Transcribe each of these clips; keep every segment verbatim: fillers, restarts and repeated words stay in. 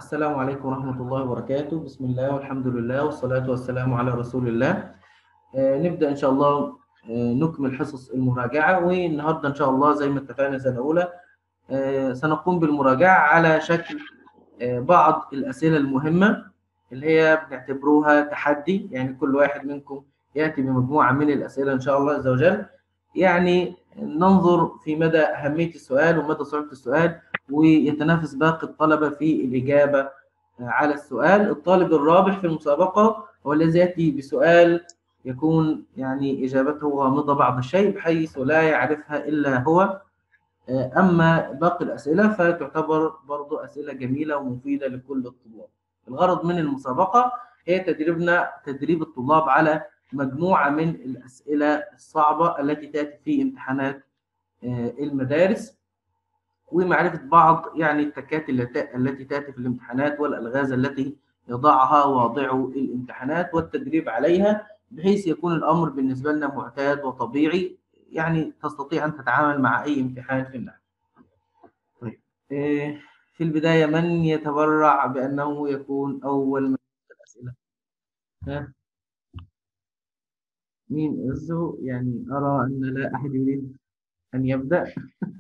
السلام عليكم ورحمة الله وبركاته. بسم الله والحمد لله والصلاة والسلام على رسول الله. آه، نبدأ إن شاء الله. آه، نكمل حصص المراجعة، والنهاردة إن شاء الله زي ما اتفقنا سنة أولى. آه، سنقوم بالمراجعة على شكل آه، بعض الأسئلة المهمة اللي هي بنعتبروها تحدي، يعني كل واحد منكم يأتي بمجموعة من الأسئلة إن شاء الله عز وجل. يعني ننظر في مدى أهمية السؤال ومدى صعوبة السؤال، ويتنافس باقي الطلبة في الإجابة على السؤال. الطالب الرابح في المسابقة هو الذي يأتي بسؤال يكون يعني إجابته غامضة بعض الشيء بحيث لا يعرفها إلا هو. أما باقي الأسئلة فتعتبر برضو أسئلة جميلة ومفيدة لكل الطلاب. الغرض من المسابقة هي تدريبنا تدريب الطلاب على مجموعة من الأسئلة الصعبة التي تأتي في امتحانات المدارس، ومعرفة بعض يعني التكات التي تأتي في الامتحانات والألغاز التي يضعها واضعو الامتحانات والتدريب عليها، بحيث يكون الأمر بالنسبة لنا معتاد وطبيعي، يعني تستطيع أن تتعامل مع أي امتحان في النحو. طيب، إيه، في البداية من يتبرع بأنه يكون أول من يسأل الأسئلة؟ ها؟ مين أزو؟ يعني أرى أن لا أحد يريد أن يبدأ.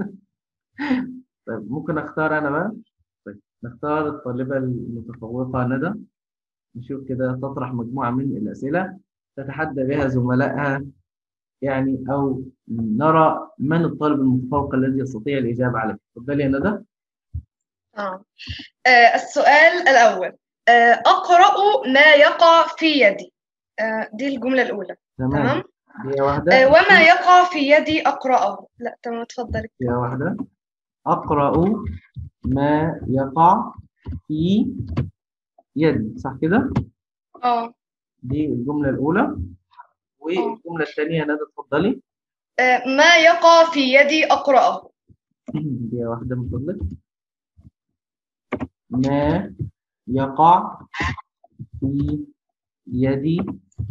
طيب، ممكن أختار أنا بقى؟ طيب، نختار الطالبة المتفوقة ندى. نشوف كده تطرح مجموعة من الأسئلة تتحدى بها زملائها، يعني أو نرى من الطالب المتفوق الذي يستطيع الإجابة عليه. تفضلي يا ندى. آه. آه السؤال الأول، آه أقرأ ما يقع في يدي. آه دي الجملة الأولى. تمام. تمام. دقيقة واحدة. آه وما يقع في يدي أقرأه. لا تمام، اتفضل. دقيقة واحدة. أقرأ ما يقع في يدي، صح كده؟ اه دي الجملة الأولى. اه والجملة الثانية ندى اتفضلي. آه، ما يقع في يدي أقرأه. دقيقة واحدة من فضلك. ما يقع في يدي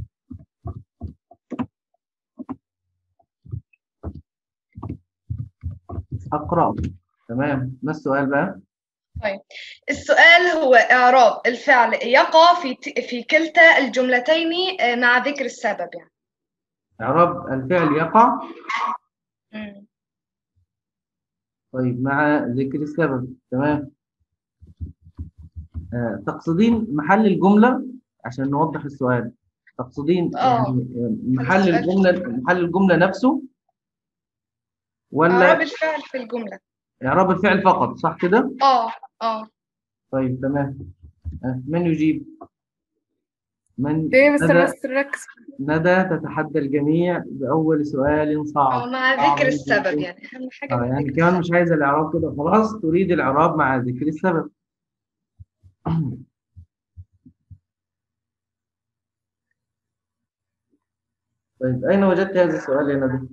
أقرأه. تمام، ما السؤال بقى؟ طيب، السؤال هو إعراب الفعل يقع في ت- في كلتا الجملتين آه، مع ذكر السبب يعني. إعراب الفعل يقع. مم. طيب، مع ذكر السبب. تمام. آه، تقصدين محل الجملة عشان نوضح السؤال؟ تقصدين اه يعني آه، هذا محل السؤال في الجملة السؤال. محل الجملة نفسه، إعراب ولا الفعل في الجملة. إعراب الفعل فقط، صح كده؟ اه اه طيب، تمام. آه، من يجيب؟ من ليه بس ندى. بس ركز. ندى تتحدى الجميع بأول سؤال اه صعب. مع صعب ذكر السبب، جدا. يعني أهم حاجة اه مع يعني ذكر كمان السبب. مش عايزة الإعراب كده خلاص، تريد الإعراب مع ذكر السبب. طيب، أين وجدت هذا السؤال يا ندى؟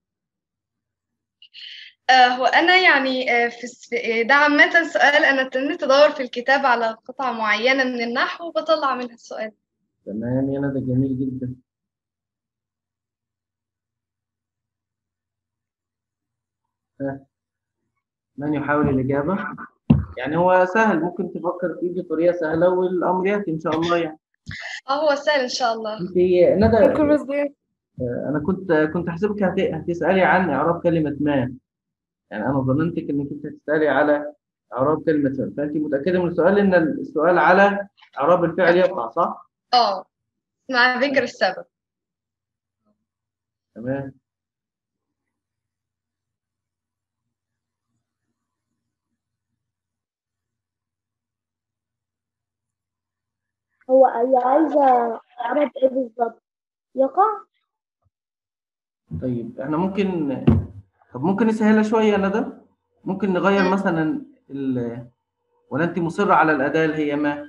آه هو أنا يعني آه في الس- آه، ده عامة سؤال أنا تنيت أدور في الكتاب على قطعة معينة من النحو وبطلع منها السؤال. تمام يا ندى، جميل جدا. آه، من يحاول الإجابة؟ يعني هو سهل، ممكن تفكر فيه بطريقة سهلة والأمر يأتي إن شاء الله يعني. اه هو سهل إن شاء الله. أنت ندى، ممكن بس دي آه، أنا كنت كنت حاسبك هت- هتسألي عن إعراب كلمة ما. يعني أنا ظننتك إنك أنت هتسألي على إعراب كلمة ما، فأنت متأكدة من السؤال إن السؤال على إعراب الفعل يقع، صح؟ اه مع ذكر السبب. تمام. هو هي عايزة أعرف إيه بالظبط يقع. طيب، إحنا ممكن طب ممكن نسهلها شوية يا ندى. ممكن نغير مم. مثلا ال... ولا أنت مصرة على الأداة اللي هي ما؟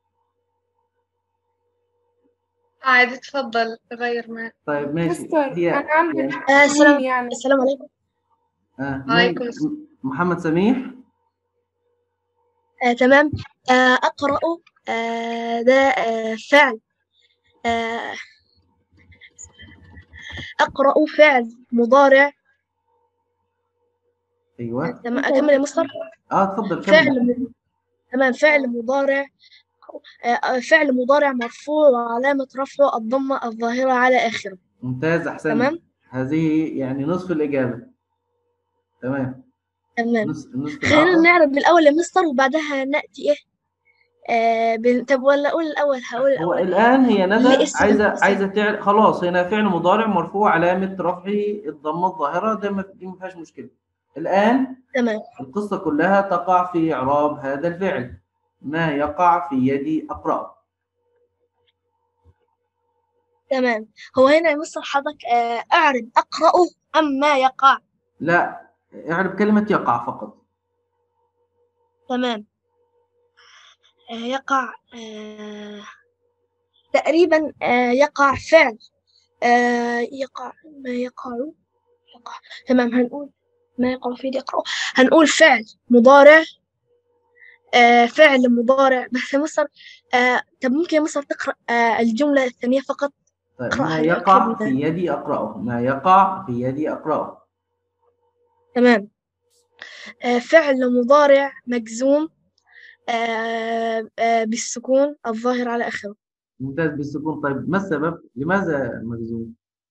عادي تفضل غير ما. طيب ماشي، مستر. أنا هي عندي يعني آه مين السلام يعني السلام عليكم. آه من عليكم السلام. محمد سميح. آه تمام. آه أقرأ. آه ده آه فعل. آه أقرأ فعل مضارع. آه أيوه. تمام، أكمل يا مستر. اه اتفضل كمل. فعل م- تمام. فعل مضارع آه، فعل مضارع مرفوع وعلامة رفعه الضمة الظاهرة على آخره. ممتاز، أحسنت. تمام هذه يعني نصف الإجابة. تمام. تمام. نصف نصف خلينا العطاء. نعرب الأول يا مستر وبعدها نأتي إيه آه بن... طب ولا أقول الأول هقول هو الأول الآن هي ندى لاسم عايزة القصة. عايزة تعرف. خلاص، هنا فعل مضارع مرفوع علامة رفعه الضمة الظاهرة، ده ما دي ما فيهاش مشكلة. الآن تمام القصة كلها تقع في إعراب هذا الفعل. ما يقع في يدي أقرأه. تمام. هو هنا يا مستر حضرتك آه أعرب أقرأه أم ما يقع؟ لا، اعرف كلمة يقع فقط. تمام. آه يقع آه تقريبا آه يقع فعل آه يقع ما يقع يقع. تمام. هنقول ما يقع في يدي أقرأه، هنقول فعل مضارع آه فعل مضارع بس يا مستر. آه طب ممكن يا مستر تقرأ آه الجملة الثانية فقط؟ طيب، ما اقرأها يقع لأكتب. في يدي أقرأه. ما يقع في يدي أقرأه. تمام. آه فعل مضارع مجزوم آه آه بالسكون الظاهر على آخره. ممتاز، بالسكون. طيب، ما السبب؟ لماذا مجزوم؟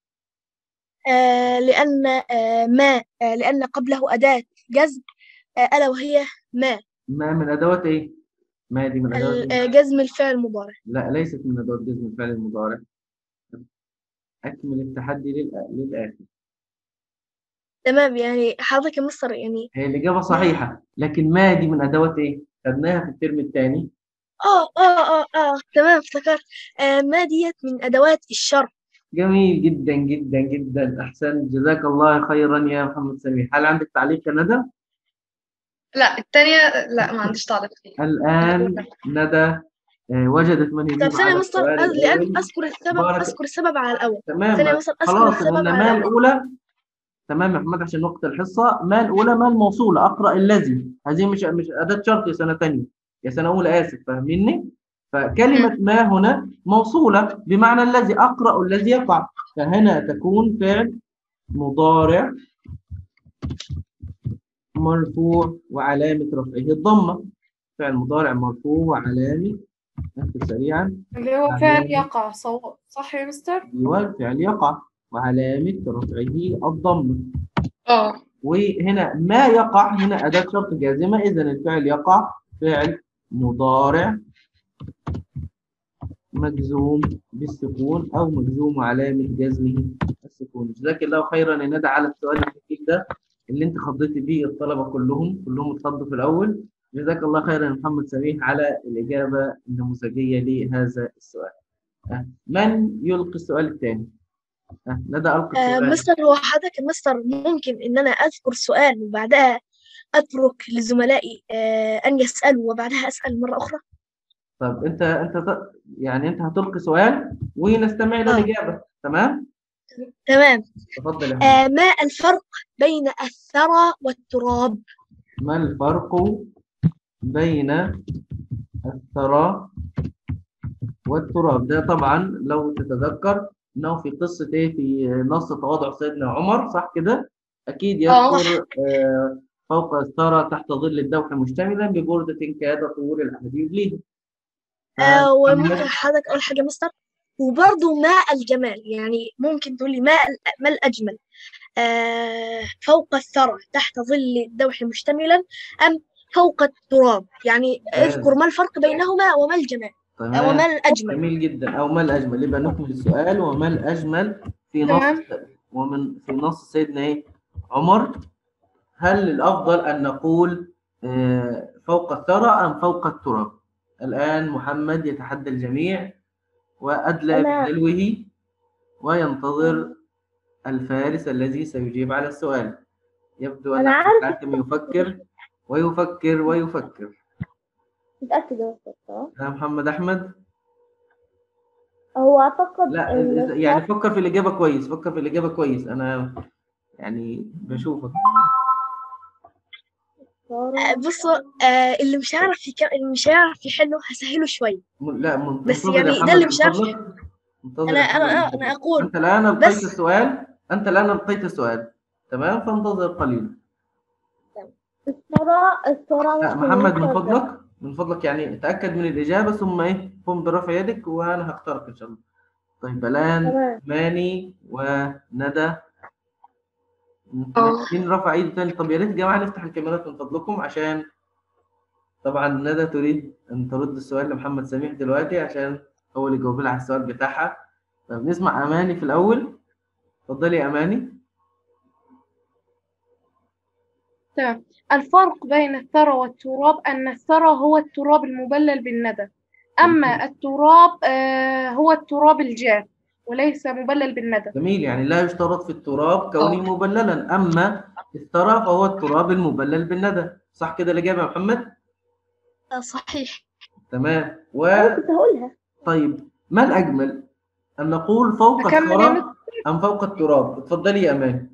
آه لأن آه ما آه لأن قبله أداة جزم آه ألا وهي ما. ما من أدوات إيه؟ ما دي من أدوات ال- إيه؟ آه جزم الفعل المضارع. لا، ليست من أدوات جزم الفعل المضارع. أكمل التحدي للآ- للآخر. تمام. يعني حضرتك يا مستر يعني هي الإجابة ما صحيحة، لكن ما دي من أدوات إيه؟ خدناها في الترم الثاني. اه اه اه اه تمام افتكرت. آه ما ديت من أدوات الشرط. جميل جدا جدا جدا، أحسنت، جزاك الله خيرا يا محمد سميح. هل عندك تعليق يا ندى؟ لا التانية لا ما عنديش تعليق فيها. الآن الأولى. ندى آه، وجدت من طب يجيب ثانية يا على مستر السؤال أز- لأن الأول. أذكر السبب بارك. أذكر السبب على الأول. ثانية يا تمام. مستر أذكر خلاص، السبب قلنا على ما الأول. الأولى. تمام يا محمد، عشان وقت الحصة. ما الأولى ما الموصولة أقرأ الذي. هذه مش مش أداة شرط يا سنة تانية، يا سنة أولى، آسف، فاهميني؟ فكلمة مم. ما هنا موصولة بمعنى الذي. أقرأ الذي يقع، فهنا تكون فعل مضارع مرفوع وعلامة رفعه الضمة. فعل مضارع مرفوع وعلامة، نكتب سريعا، اللي هو فعل علامة. يقع صو... صح يا مستر؟ أيوه، فعل يقع وعلامة رفعه الضمة. اه وهنا ما يقع، هنا أداة شرط جازمة، إذا الفعل يقع فعل مضارع مجزوم بالسكون أو مجزوم علامة جزمه السكون. جزاك الله خيرا يا ندى على السؤال الجميل ده اللي أنت خضيت بيه الطلبة كلهم كلهم اتخضوا في الأول. جزاك الله خيرا يا محمد سميح على الإجابة النموذجية لهذا السؤال. أه. من يلقي السؤال الثاني؟ أه. ندى ألقي آه السؤال. مستر هو حضرتك يا مستر ممكن إن أنا أذكر سؤال وبعدها أترك لزملائي آه أن يسألوا وبعدها أسأل مرة أخرى؟ طب انت انت ت- يعني انت هتلقي سؤال ونستمع الى آه الاجابه. تمام. تمام. تفضل يا محمد. آه ما الفرق بين الثرى والتراب؟ ما الفرق بين الثرى والتراب؟ ده طبعا لو تتذكر انه في قصه ايه، في نص تواضع سيدنا عمر، صح كده؟ اكيد اه يذكر آه، فوق الثرى تحت ظل الدوح مشتملا ببرده كاد طول العهد يبليه. آه وممكن فمحمد. حضرتك أول حاجة مستر وبرضه ما الجمال، يعني ممكن تقولي ما ال- ما الأجمل آه فوق الثرى تحت ظل الدوح مشتملا أم فوق التراب؟ يعني اذكر ممتاز. ما الفرق بينهما وما الجمال آه تمام. وما الأجمل. جميل جدا. او ما الاجمل، يبقى نكمل السؤال. وما الاجمل في نص تمام. ومن في نص سيدنا ايه عمر؟ هل الافضل ان نقول آه، فوق الثرى ام فوق التراب؟ الان محمد يتحدى الجميع وادلى أنا بدلوه وينتظر الفارس الذي سيجيب على السؤال. يبدو ان أنا أحمد عارف حاتم يفكر ويفكر ويفكر. متأكدة. يا محمد احمد. هو أعتقد لا، إذا- يعني الثرى. فكر في الإجابة كويس، فكر في الإجابة كويس، أنا يعني بشوفك. بصوا آه اللي مش هيعرف يك... اللي مش هيعرف يحله هسهله شوية، م- لا، من- بس منتظر يا يعني ده محمد اللي من مش هيعرف فضلك. يحله. منتظر أنا يا أنا محمد من أنا فضلك. أقول أنت الآن ألقيت بس السؤال. أنت الآن ألقيت السؤال. تمام، فانتظر قليلا. الثرى الثرى لا، ممكن محمد من يوصل. فضلك. من فضلك يعني تأكد من الإجابة ثم إيه قم برفع يدك وأنا هختارك إن شاء الله. طيب الآن تمام. ماني وندى، اه مين رفع ايده تاني؟ طب يا ريت يا جماعة نفتح الكاميرات من فضلكم، عشان طبعا ندى تريد أن ترد السؤال لمحمد سميح دلوقتي عشان هو اللي جاوب لها على السؤال بتاعها. طب نسمع أماني في الأول. اتفضلي يا أماني. تمام. الفرق بين الثرى والتراب أن الثرى هو التراب المبلل بالندى، أما التراب آه هو التراب الجاف وليس مبلل بالندى. جميل، يعني لا يشترط في التراب كونه مبللا، أما الثرى فهو التراب المبلل بالندى. صح كده الإجابة يا محمد؟ صحيح. تمام. و أنا كنت هقولها. طيب ما الأجمل أن نقول فوق أكمل يا الثرى مس. أم فوق التراب؟ اتفضلي يا أماني.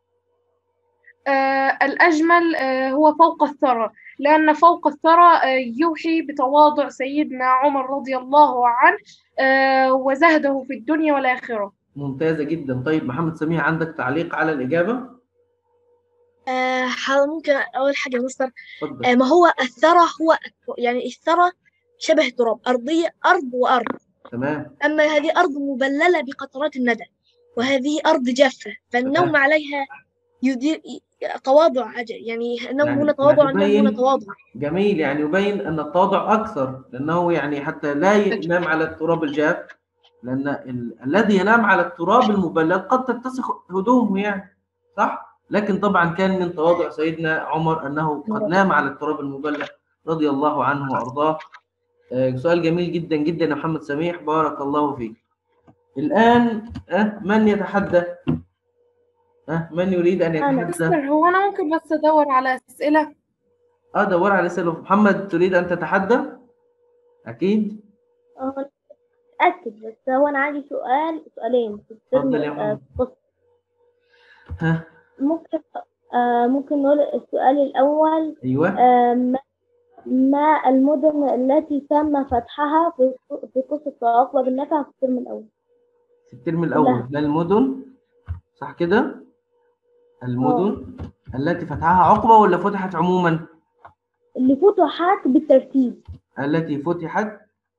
آه الأجمل آه هو فوق الثرى، لأن فوق الثرى آه يوحي بتواضع سيدنا عمر رضي الله عنه آه وزهده في الدنيا والآخرة. ممتازة جدا. طيب محمد سميح عندك تعليق على الإجابة؟ آه ح- ممكن أول حاجة يا مستر. اتفضل. آه ما هو الثرى هو يعني الثرى شبه التراب، أرضية أرض وأرض، تمام. أما هذه أرض مبللة بقطرات الندى، وهذه أرض جافة، فالنوم تمام. عليها يدير تواضع عجل، يعني النوم هنا يعني تواضع، يعني النوم هنا يبين، تواضع. جميل، يعني يبين أن التواضع أكثر، لأنه يعني حتى لا ينام على التراب الجاف، لأن ال... الذي ينام على التراب المبلل قد تتسخ هدومه يعني، صح؟ لكن طبعا كان من تواضع سيدنا عمر أنه قد نام على التراب المبلل رضي الله عنه وأرضاه. آه، سؤال جميل جدا جدا يا محمد سميح، بارك الله فيك. الآن أه من يتحدى؟ أه من يريد أن أنا. يتحدى؟ مستر هو أنا ممكن بس أدور على أسئلة؟ اه دور على سلوى. محمد تريد أن تتحدى؟ أكيد. اه أتأكد، بس هو أنا عندي سؤال سؤالين في الترم اتفضل يا آه، محمد. في القسم. ها. ممكن آه ممكن نقول السؤال الأول. أيوه. آه ما ما المدن التي تم فتحها في في قصة عقبة بن نافع في الترم الأول؟ في الترم الأول كلها. ده المدن، صح كده؟ اه المدن التي فتحها عقبة ولا فتحت عموما؟ اللي فتحت بالترتيب. التي فتحت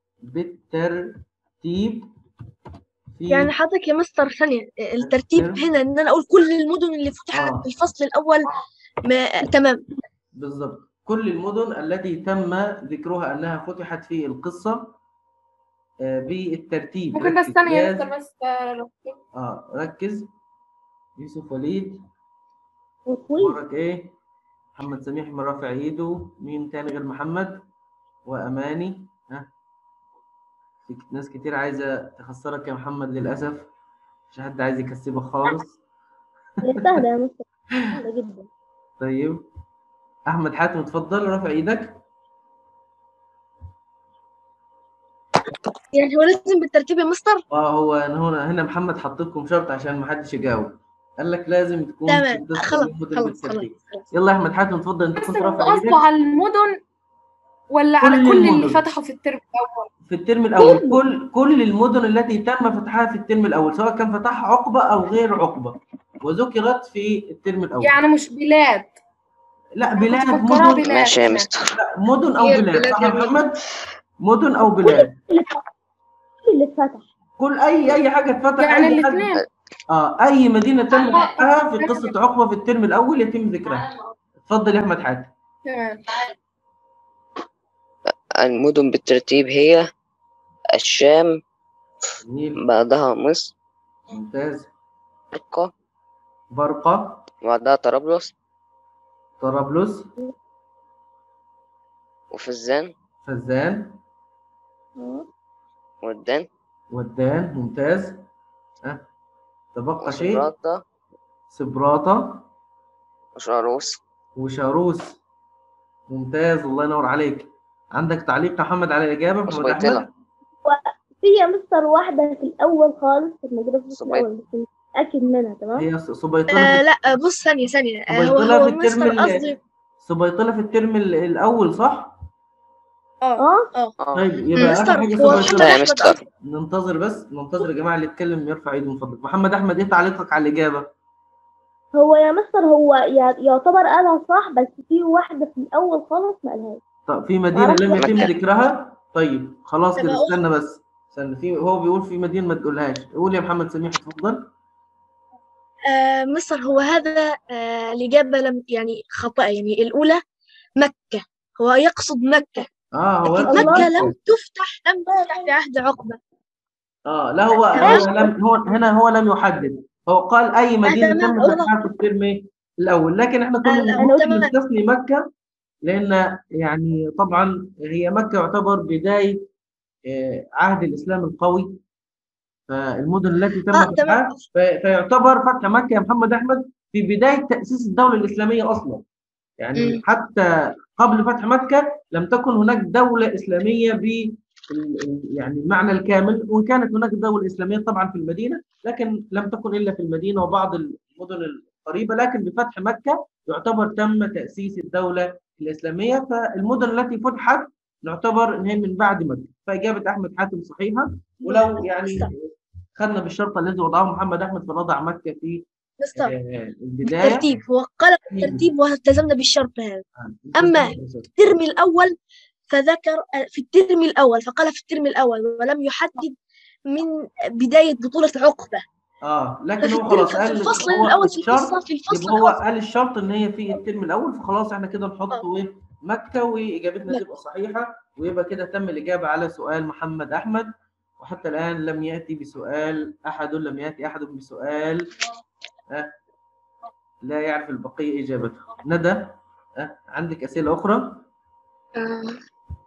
بالترتيب في يعني حضرتك يا مستر ثانية، الترتيب الترم. هنا إن أنا أقول كل المدن اللي فتحت اه في الفصل الأول. ما تمام. بالضبط، كل المدن التي تم ذكرها أنها فتحت في القصة آه، بالترتيب. ممكن بس ركز ثانية يا لازم. مستر بس آه، لو- اه ركز. يوسف وليد، وطويل. وراك ايه؟ محمد سميح من رافع ايده. مين تاني غير محمد؟ وأماني. ها، في ناس كتير عايزة تخسرك يا محمد للأسف، مش حد عايز يكسبك خالص. هي سهلة يا مستر، سهلة جدا. طيب أحمد حاتم اتفضل رافع ايدك. يعني هو لازم بالترتيب يا مستر؟ اه هو هنا هنا محمد حط لكم شرط عشان ما حدش يجاوب، قال لك لازم تكون تمام تذكر خلاص المدن خلاص بالترتيب. خلاص. يلا يا احمد حاتم اتفضل، انت كنت مستر هو رافع قصده ايدك. على المدن ولا كل على كل اللي المدن فتحوا في الترم الأول؟ في الترم الاول، كل كل المدن التي تم فتحها في الترم الاول، سواء كان فتحها عقبه او غير عقبه، وذكرت في الترم الاول. يعني مش بلاد؟ لا أنا كنت بلاد، مفكراها مدن. بلاد. ماشي يا تمام. مستر. لا مدن او هي بلاد، البلاد صح يا يا مستر. محمد؟ مدن او كل بلاد، اللي اتفتح كل اللي اتفتح كل اي اي حاجه اتفتح، يعني اي حد. الاثنين. اه اي مدينه تم آه، فتحها في قصه عقبه في الترم الاول يتم ذكرها. اتفضل يا احمد حاتم. تمام. المدن بالترتيب هي الشام، جميل، بعدها مصر، ممتاز. برقة، برقة، بعدها طرابلس، طرابلس، وفزان، فزان، اه ودان، ودان، ممتاز. ها تبقى شيء. وسبراتا، سبراتا وشاروس. وشاروس، ممتاز، الله ينور عليك. عندك تعليق يا محمد على الإجابة محمد وسبيطلة. أحمد؟ في يا مستر واحدة في الأول خالص كانت موجودة في الفصل صبيط. الأول، بس مش متأكد منها. تمام. هي سبيطلة آه في لا بص ثانية ثانية آه هو سبيطلة هو في الترم مستر ال- قصدي. سبيطلة في الترم ال- الأول صح؟ اه اه اه اه طيب يبقى آخر مستر حاجة هو محمد سبيطلة. لا يا أحمد مستر. قصدي. ننتظر بس، ننتظر يا جماعة اللي يتكلم يرفع ايده من فضلك. محمد أحمد إيه تعليقك على الإجابة؟ هو يا مستر هو يع- يعتبر قالها صح، بس في واحدة في الأول خالص ما قالهاش. طب في مدينة معرفش. لم يتم مكة. ذكرها؟ طيب خلاص طب كده، أقول استنى بس استنى، في هو بيقول في مدينة ما تقولهاش. قول يا محمد سميح اتفضل. آه مصر، هو هذا آه الإجابة لم يعني خطأ، يعني الأولى مكة، هو يقصد مكة، اه هو لكن يقصد مكة مكة. لم تفتح لم تفتح في عهد عقبة. اه لا هو هو تمام. لم هو هنا هو لم يحدد، هو قال اي آه مدينة تمام، تم خلاص. فتحها في الترم إيه؟ الاول، لكن احنا آه كنا لا، أنا ممكن تمام. نستثني مكة، لان يعني طبعا هي مكة يعتبر بداية آه، عهد الاسلام القوي، فالمدن التي تم اه تمام. فتحها في- فيعتبر فتح مكة يا محمد احمد في بداية تأسيس الدولة الإسلامية اصلا. يعني مم. حتى قبل فتح مكة لم تكن هناك دولة إسلامية ب يعني المعنى الكامل، وكانت هناك دولة إسلامية طبعا في المدينة، لكن لم تكن إلا في المدينة وبعض المدن القريبة، لكن بفتح مكة يعتبر تم تأسيس الدولة الإسلامية. فالمدن التي فتحت نعتبر إن هي من بعد مكة، فإجابة أحمد حاتم صحيحة. ولو مستر يعني خدنا بالشرط الذي وضعه محمد أحمد فنضع مكة في مستر آه، البداية. بالترتيب، هو قال بالترتيب والتزمنا بالشرط هذا. آه، أما في الترم الأول فذكر آه، في الترم الأول فقال في الترم الأول ولم يحدد من بداية بطولة عقبة. اه لكن ففي هو الترم خلاص في قال الفصل هو الأول في الحصة الشرط، في الفصل يبقى هو الأول قال الشرط ان هي في الترم الاول، فخلاص احنا كده آه، نحط ايه مكة، واجابتنا مكة. تبقى صحيحة، ويبقى كده تم الاجابة على سؤال محمد احمد. وحتى الان لم ياتي بسؤال احد، لم ياتي احد بسؤال آه لا يعرف البقية اجابته. ندى آه عندك اسئلة اخرى؟ آه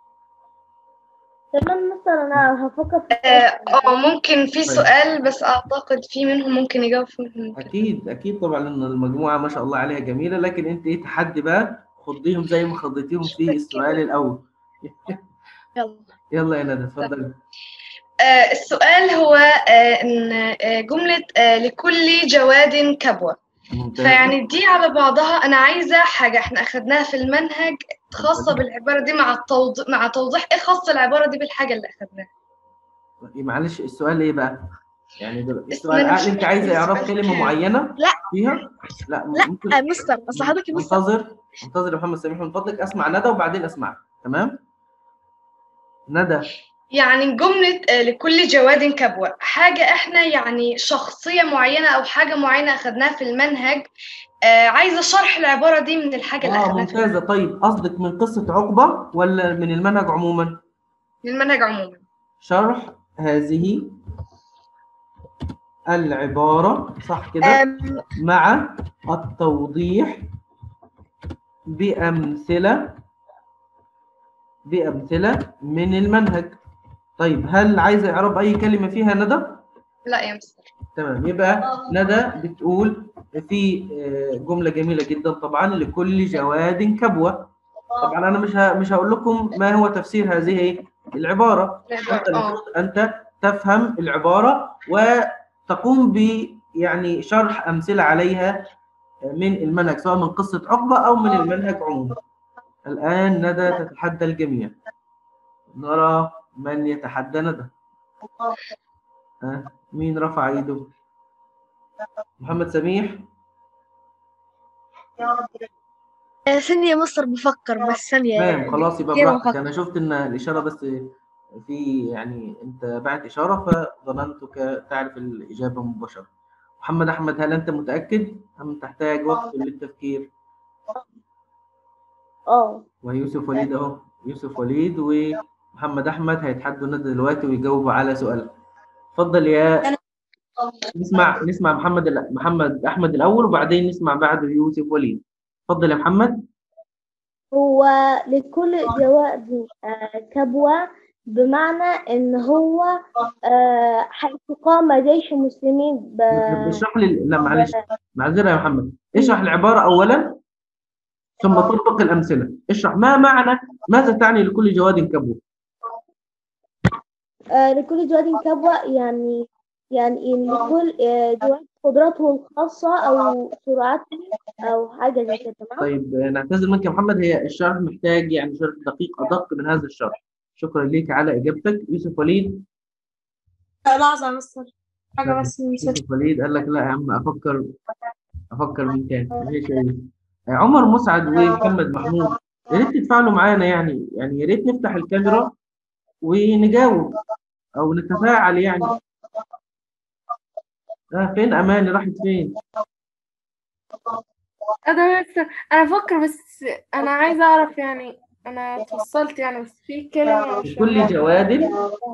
تمام مستر، أنا هفكر في آه، السؤال. آه، ممكن في طيب سؤال، بس أعتقد في منهم ممكن يجاوب، في منهم ممكن. اكيد اكيد طبعا ان المجموعة ما شاء الله عليها جميلة، لكن انت ايه تحدي بقى، خضيهم زي ما خضيتيهم في السؤال الاول. يلا. يلا يا ندى اتفضلي. آه، السؤال هو آه، إن آه، جملة آه، لكل جواد كبوة، ممتازة. فيعني دي على بعضها أنا عايزة حاجة إحنا أخدناها في المنهج خاصة اتفضلي. بالعبارة دي، مع التوضيح مع توضيح إيه خاص العبارة دي بالحاجة اللي أخدناها. معلش السؤال ايه بقى؟ يعني دل- بس ما السؤال أنا مش ع- انت فاكرة عايزه اعراب السؤال كلمه كام. معينه لا فيها؟ لا لا ممكن. آه، مستر أصل من- حضرتك يا مستر منتظر منتظر يا محمد سميح من فضلك، اسمع ندى وبعدين اسمعك. تمام ندى. يعني جملة آه، لكل جواد كبوة، حاجة إحنا يعني شخصية معينة أو حاجة معينة أخدناها في المنهج، آه، عايزة شرح العبارة دي من الحاجة اللي اه أخدناها في المنهج، ممتازه. طيب قصدك من قصه عقبه ولا من المنهج عموما؟ من المنهج عموما. شرح هذه العباره صح كده، آم، مع التوضيح بامثله بامثله من المنهج. طيب هل عايزه اعراب اي كلمه فيها ندى؟ لا يا مستر. تمام. يبقى ندى بتقول في آه، جملة جميلة جدا طبعا، لكل جواد كبوة. طبعا أنا مش ه- مش هقول لكم ما هو تفسير هذه العبارة، أنت العبارة اه المفروض أنت تفهم العبارة وتقوم ب يعني شرح أمثلة عليها من المنهج، سواء من قصة عقبة أو من المنهج عموما. الآن ندى تتحدى الجميع، نرى من يتحدى ندى. ها مين رفع ايده؟ محمد سميح. آه، ثانية يا مستر بفكر، بس ثانية تمام يعني خلاص يبقى كده براحتك، بفكر. انا شفت ان الاشاره بس في يعني انت بعت اشاره فظننتك تعرف الاجابه مباشره. محمد احمد هل انت متاكد ام تحتاج وقت للتفكير؟ اه ويوسف وليد اهو، يوسف وليد ومحمد احمد هيتحدوا ندى دلوقتي ويجاوبوا على سؤال. اتفضل يا نسمع نسمع محمد ال- محمد احمد الاول وبعدين نسمع بعده يوسف وليد. اتفضل يا محمد. هو لكل جواد آه، كبوة، بمعنى إن هو آه، حيث قام جيش المسلمين ب... اشرح لي، لا ب... معلش معذره يا محمد، اشرح العباره اولا ثم طبق الأمثلة. اشرح ما معنى، ماذا تعني لكل جواد كبوة؟ آه، لكل جواد كبوة يعني يعني إن لكل آه، جواد قدراته الخاصة أو سرعته أو حاجة زي كده. تمام. طيب نعتذر منك يا محمد، هي الشرح محتاج يعني شرح دقيق أدق من هذا الشرح. شكرا لك على إجابتك. يوسف وليد. لحظة يا مستر، حاجة لا، بس نسيت. يوسف وليد قال لك لا يا عم أفكر أفكر من تاني. ماشي يا يوسف. عمر مسعد ومحمد محمود يا ريت تتفاعلوا معانا، يعني يعني يا ريت نفتح الكاميرا ونجاوب او نتفاعل يعني. آه فين اماني، راحت فين؟ انا بس انا بفكر، بس انا عايزه اعرف يعني، انا اتوصلت يعني، بس في كلمه مش لكل فاهمها. جواد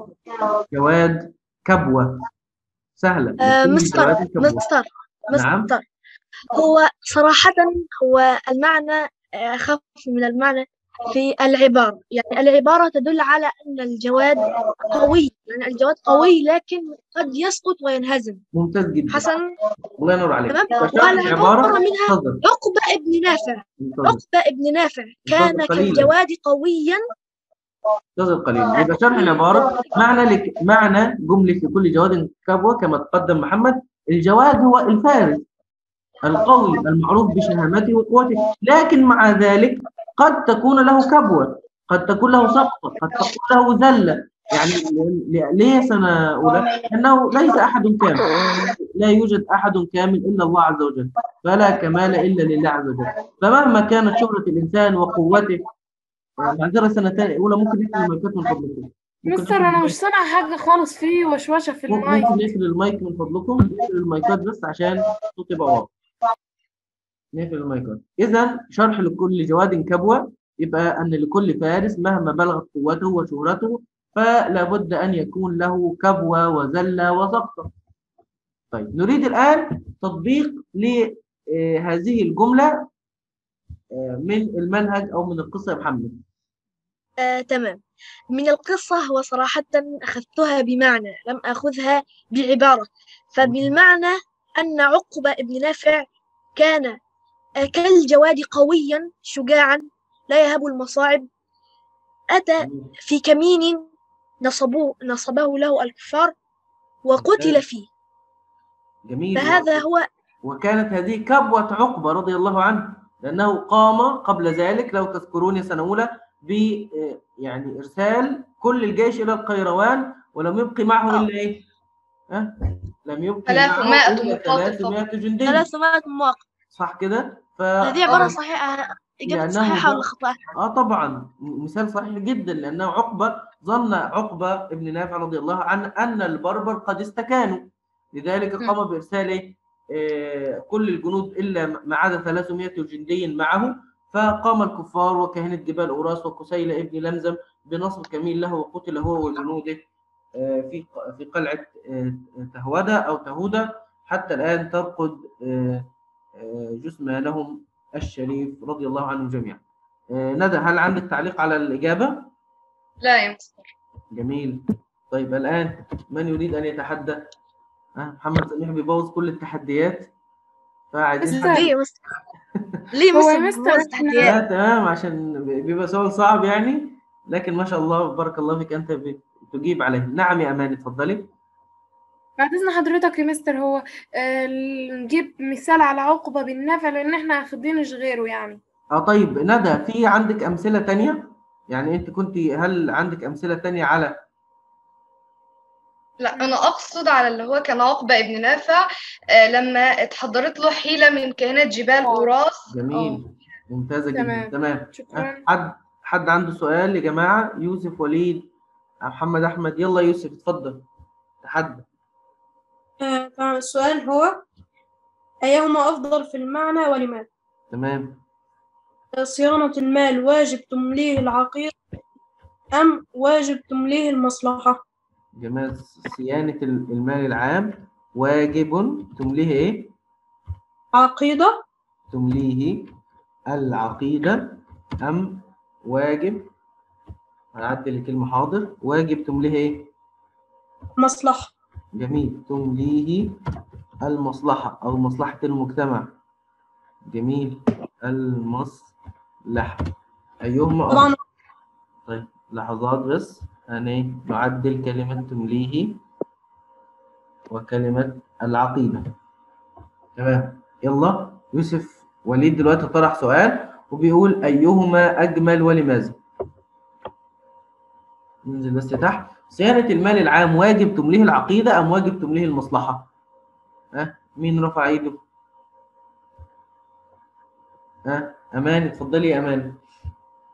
جواد كبوة. سهلة، آه، لكل مستر جواد كبوة. مستر نعم. مستر هو صراحة هو المعنى آه، أخف من المعنى في العبارة. يعني العبارة تدل على أن الجواد قوي، يعني الجواد قوي لكن قد يسقط وينهزم. ممتاز جدا، حسن، الله ينور عليك. تمام. فشرح والعبارة العبارة. منها انتظر عقبة ابن نافع. انتظر عقبة ابن نافع انتظر كان قليلا، كالجواد قويا. انتظر قليلا. يبقى شرح العبارة، معنى لك معنى جملة لكل جواد كبوة كما تقدم محمد. الجواد هو الفارس القوي المعروف بشهامته وقوته، لكن مع ذلك قد تكون له كبوة، قد تكون له سقطة، قد تكون له ذلة. يعني ل- ليه سنة أولى؟ لأنه ليس أحد كامل، لا يوجد أحد كامل إلا الله عز وجل، فلا كمال إلا لله عز وجل. فمهما كانت شهرة الإنسان وقوته، معذرة سنة أولى، ممكن نقفل المايكات من فضلكم؟ ممكن مستر نقفل انا مش المايك؟ سامعه حاجه خالص، في وشوشه في المايك. ممكن نقفل المايك من فضلكم؟ نقفل المايكات بس عشان الصوت يبقى واضح. نقفل المايكات. إذا شرح لكل جواد كبوة يبقى أن لكل فارس مهما بلغت قوته وشهرته فلا بد أن يكون له كبوة وذلة وسقطة. طيب نريد الآن تطبيق لهذه الجملة آه، من المنهج أو من القصة يا محمد. آه، تمام. من القصة هو صراحة أخذتها بمعنى، لم أخذها بعبارة. فبالمعنى أن عقبة ابن نافع كان آه، كالجواد قويا شجاعا لا يهاب المصاعب. أتى في كمين نصبوه نصبه له الكفار وقتل فيه. جميل. فهذا هو. وكانت هذه كبوة عقبة رضي الله عنه، لأنه قام قبل ذلك لو تذكرون يا سنة أولى ب آه، يعني إرسال كل الجيش إلى القيروان، ولم يبق معه إلا إيه؟ ها؟ لم يبق معه ثلاثمائة إلا مقاتل فقط. ثلاثمائة جندي، ثلاثمائة مواقف. صح كده؟ ف هذه عبارة صحيحة، إجابة لأنه صحيحة ولا ظن... خطأ؟ آه طبعا مثال صحيح جدا، لأنه عقبة ظن عقبة ابن نافع رضي الله عنه أن البربر قد استكانوا، لذلك مم. قام بإرسال آه، كل الجنود إلا ما عدا ثلاثمائة جندي معه. فقام الكفار وكهنة جبال أوراس وكسيلة ابن لمزم بنصب كمين له، وقتل هو وجنوده آه، في في قلعة آه، تهودة أو تهودة، حتى الآن ترقد آه، آه، جثمانهم الشريف رضي الله عنهم جميعا. آه، ندى، هل عندك تعليق على الإجابة؟ لا يا مستر. جميل. طيب الآن من يريد أن يتحدى؟ آه، محمد سميح بيبوظ كل التحديات، فعايزين مستر. حد. ليه مستر؟ ليه هو يا مستر مستر بوظ احنا التحديات؟ لا تمام، عشان بيبقى سؤال صعب يعني، لكن ما شاء الله بارك الله فيك أنت بتجيب عليه. نعم يا أمان، اتفضلي. بعد إذن حضرتك يا مستر، هو آه، نجيب مثال على عقبة بن نافع لأن احنا واخدينش غيره يعني. اه طيب ندى، في عندك أمثلة تانية؟ يعني أنت كنت، هل عندك أمثلة تانية على لا، أنا أقصد على اللي هو كان عقبة ابن نافع آه، لما اتحضرت له حيلة من كهنة جبال أوراس. جميل، ممتازة جدا، تمام. تمام. أه، شكرا. حد حد عنده سؤال يا جماعة؟ يوسف، وليد، محمد أحمد، يلا يوسف اتفضل تحدى. آه، تمام. السؤال هو أيهما أفضل في المعنى ولماذا؟ تمام. صيانة المال واجب تمليه العقير أم واجب تمليه المصلحة؟ جمال. صيانة المال العام واجب تمليه إيه؟ عقيدة. تمليه العقيدة أم واجب، هنعدل الكلمة، حاضر، واجب تمليه إيه؟ مصلحة. جميل، تمليه المصلحة أو مصلحة المجتمع. جميل، المصلحة أيهما طبعا. أفضل؟ طيب لحظات بس، يعني نعدل كلمة تمليه وكلمة العقيدة. تمام. يلا يوسف وليد دلوقتي طرح سؤال وبيقول أيهما أجمل ولماذا؟ ننزل بس تحت. صيانة المال العام واجب تمليه العقيدة أم واجب تمليه المصلحة؟ ها؟ مين رفع ايده؟ ها؟ أمان، اتفضلي يا أمان.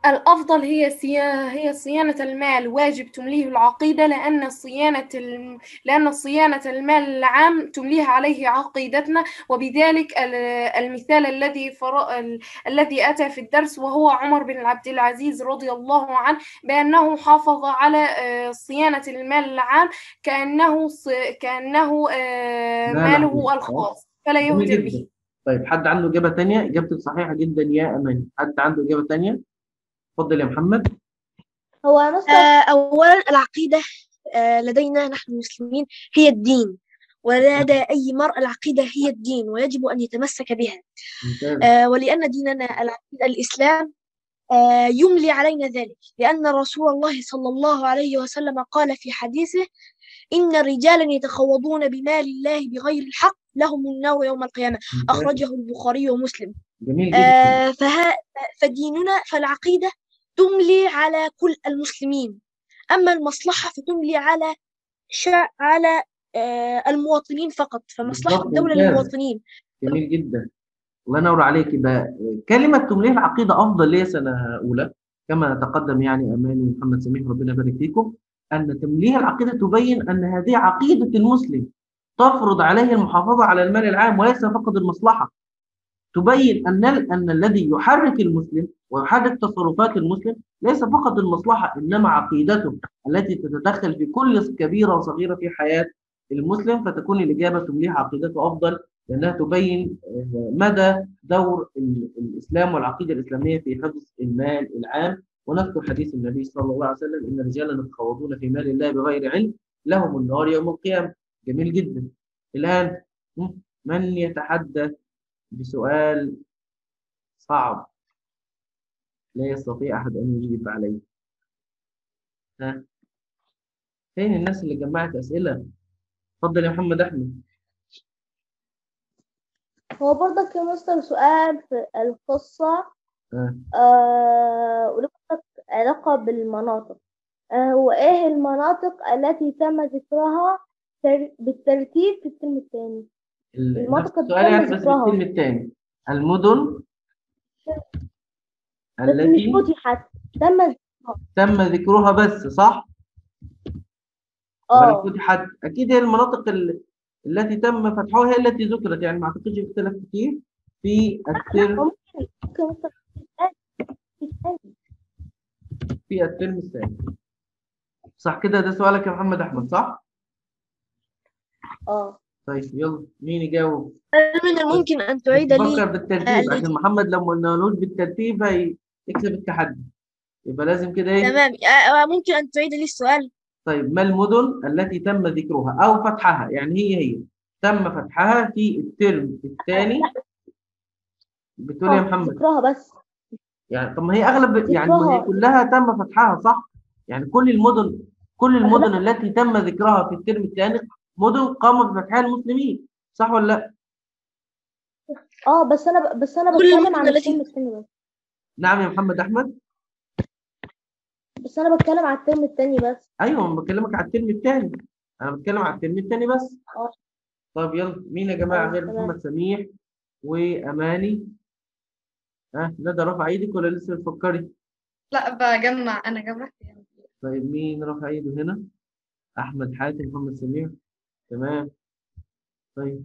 الأفضل هي سيا- هي صيانة المال، واجب تمليه العقيدة، لأن صيانة الم... لأن صيانة المال العام تمليه عليه عقيدتنا. وبذلك ال- المثال الذي فر... ال... الذي أتى في الدرس، وهو عمر بن عبد العزيز رضي الله عنه، بأنه حافظ على آه، صيانة المال العام كأنه ص... كأنه آه، لا لا ماله صح. الخاص، فلا جميل يهدر جدا. به. طيب حد عنده إجابة تانية؟ إجابتك صحيحة جدا يا أماني. حد عنده إجابة تانية؟ اتفضل يا محمد. هو يا مستر آه، أولا العقيدة آه، لدينا نحن المسلمين هي الدين، ولدى أي مرء العقيدة هي الدين ويجب أن يتمسك بها. ممتاز. آه، ولأن ديننا العقيدة الإسلام آه، يملي علينا ذلك، لأن رسول الله صلى الله عليه وسلم قال في حديثه: إن رجالا يتخوضون بمال الله بغير الحق لهم النار يوم القيامة. ممتاز. أخرجه البخاري ومسلم. جميل جدا. آه، فها فديننا فالعقيدة تملي على كل المسلمين، أما المصلحة فتملي على شع على آه، المواطنين فقط، فمصلحة بالظبط. الدولة ممتاز. للمواطنين. جميل جدا. الله ينور عليك. يبقى كلمة تمليه العقيدة أفضل ليه سنة أولى، كما تقدم يعني أماني ومحمد سميح ربنا يبارك فيكم، أن تمليه العقيدة تبين أن هذه عقيدة المسلم، تفرض عليه المحافظة على المال العام وليس فقط المصلحة. تبين أن أن الذي يحرك المسلم ويحرك تصرفات المسلم ليس فقط المصلحة، إنما عقيدته التي تتدخل في كل كبيرة وصغيرة في حياة المسلم. فتكون الإجابة تمليه عقيدته أفضل، لأنها تبين مدى دور الإسلام والعقيدة الإسلامية في حفظ المال العام. ونذكر حديث النبي صلى الله عليه وسلم: إن رجالا يتخوضون في مال الله بغير علم لهم النار يوم القيامة. جميل جدا. الآن من يتحدث بسؤال صعب لا يستطيع أحد أن يجيب عليه؟ ها؟ فين الناس اللي جمعت أسئلة؟ اتفضل يا محمد أحمد. هو برضك يا مستر سؤال في القصة ها؟ آه ولك علاقة بالمناطق. آه هو إيه المناطق التي تم ذكرها تر- بالترتيب في الترم الثاني؟ ال- نفس المناطق اللي السؤال تم يعني بس ذكرها بالكلمة الثاني. المدن بس مش التي فتحت، تم ذكرها. تم ذكرها بس، صح؟ ولا اه فتحت؟ أكيد هي المناطق ال- التي تم فتحها هي التي ذكرت، يعني ما أعتقدش في اختلاف كتير في لا الترم ممكن ممكن مستر في الثاني. في الترم الثاني. صح كده؟ ده سؤالك يا محمد أحمد، صح؟ اه طيب يلا مين يجاوب؟ من الممكن أن تعيد بس لي فكر آه، بالترتيب، عشان الإجابة؟ محمد لو ما قلنالوش بالترتيب هيكسب التحدي. يبقى لازم كده ايه؟ تمام. آه، آه، ممكن أن تعيد لي السؤال؟ طيب ما المدن التي تم ذكرها او فتحها، يعني هي هي تم فتحها في الترم الثاني؟ بتقول يا اه محمد ذكرها بس يعني. طب ما هي اغلب، يعني ما هي ذكرها كلها تم فتحها، صح؟ يعني كل المدن كل المدن أغلب التي تم ذكرها في الترم الثاني مدن قام بفتحها المسلمين، صح ولا لا؟ اه بس انا ب... بس انا كل بتكلم المدن عن التي الترم الثاني بس نعم يا محمد احمد. بس انا بتكلم عن الترم الثاني بس ايوه انا بكلمك على الترم الثاني، انا بتكلم على الترم الثاني بس. اه طب يلا مين يا جماعه اه غير تمام. محمد سميح واماني؟ ها ندى رافع ايدك ولا لسه بتفكري؟ لا بجمع، انا جمعت يعني. طيب مين رافع ايده هنا؟ احمد حاتم، محمد سميح، تمام. طيب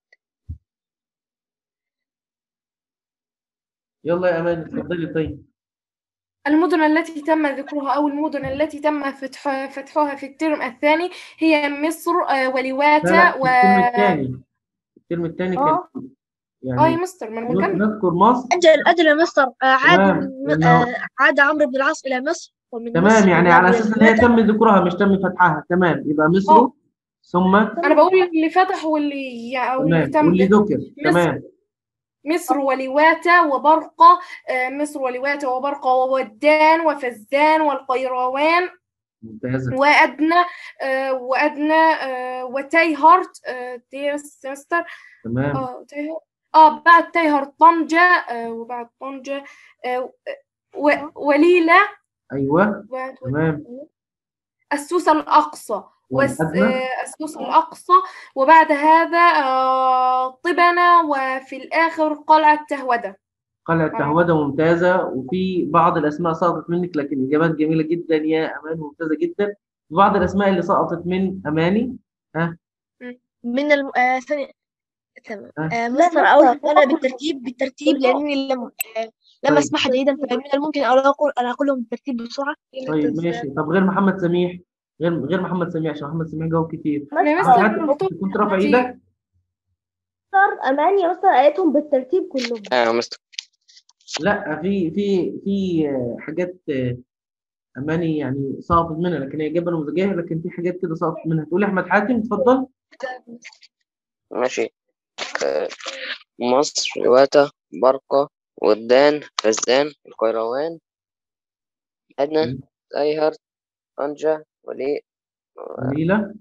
يلا يا امان اتفضلي. طيب المدن التي تم ذكرها أو المدن التي تم فتح فتحها في الترم الثاني هي مصر آه، لا ولواتا لا، و في الترم الثاني الترم الثاني كان اه اه يا يعني مستر، ما انا ن- بكمل. نذكر مصر. أجل أجل يا مستر. آه، عاد تمام من لانه آه، عاد عمرو بن العاص إلى مصر، ومن تمام، مصر يعني ذهب على إلى اساس ان هي لواتا. تم ذكرها مش تم فتحها. تمام، يبقى مصر اه ثم انا بقول اللي فتح واللي او اللي تمام تم واللي ذكره. ذكر. مصر تمام مصر ولواتا وبرقة، آه، مصر ولواتا وبرقة وودان وفزان والقيروان ممتازه. وأدنى آه، وأدنى آه، وتيهرت آه، دي مستر تمام اه تيهر اه بعد تيهر طنجة، آه، وبعد طنجة آه، و- وليلى، ايوه وبعد تمام. السوس الأقصى وس- والادنى آه، السوس الأقصى، وبعد هذا آه، طبنة، وفي الآخر قلعة تهودة. قلعة آه. تهوده ممتازة، وفي بعض الأسماء سقطت منك لكن إجابات جميلة جدا يا أمان، ممتازة جدا. في بعض الأسماء اللي سقطت من أماني. ها من الم... آه ثانية. تمام. ها آه لا مستر مستر أقول هو أنا بالترتيب بالترتيب لأني لم آه لم طيب أسمعها جيدا، فمن الممكن أن أقول أنا أقولهم بالترتيب بسرعة. طيب ماشي. طب غير محمد سميح، غير غير محمد سميح عشان محمد سميح جاوب كتير. يا أحمد مستر حاتم مكتوب كنت رافع بالترتيب. إيدك؟ مستر أمان يا مستر قالتهم بالترتيب كلهم. آه مستر. لا، في في في آه، حاجات آه، أماني يعني سقطت منها لكن هي إجابة نموذجية، لكن في حاجات كده سقطت منها. تقول أحمد حاتم اتفضل. ماشي. آه مصر، لواتا، برقة، ودان، فزدان، القيروان، أدنى، أيهر، طنجة، ولي. جميلة.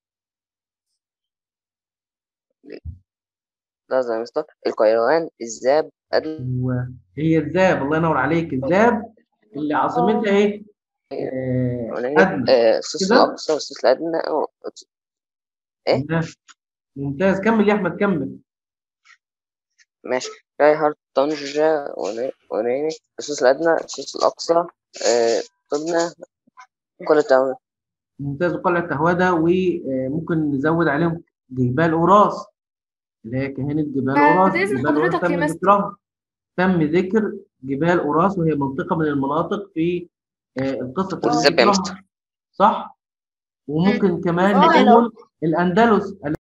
لازم يا مستر. القيروان، الذاب، أدنى. وهي الذاب، الله ينور عليك، الذاب اللي عاصمتها إيه؟ آه، أدنى آه السوس كده. الأقصى والسوس الأدنى. أو إيه؟ ممتاز ممتاز، كمل يا أحمد كمل. ماشي. رايهر، طنجة، ولي- وليني، السوس الأدنى، السوس الأقصى، آه طبنا، كل تاون. ممتاز، وقلعة تهوده، وممكن نزود عليهم جبال قراص اللي هي كهنة جبال قراص. بعد إذن جبال قراص حضرتك يا تم مستر. ذكرها، تم ذكر جبال قراص، وهي منطقة من المناطق في آه، القصة تم والذاب يا مستر. ذكرها، صح؟ وممكن كمان آه لو نقول الأندلس